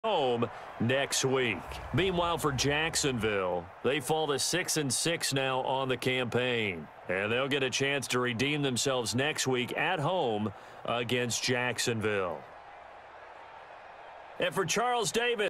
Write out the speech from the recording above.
home next week. Meanwhile, for Jacksonville, they fall to 6-6 now on the campaign. And they'll get a chance to redeem themselves next week at home against Jacksonville. And for Charles Davis,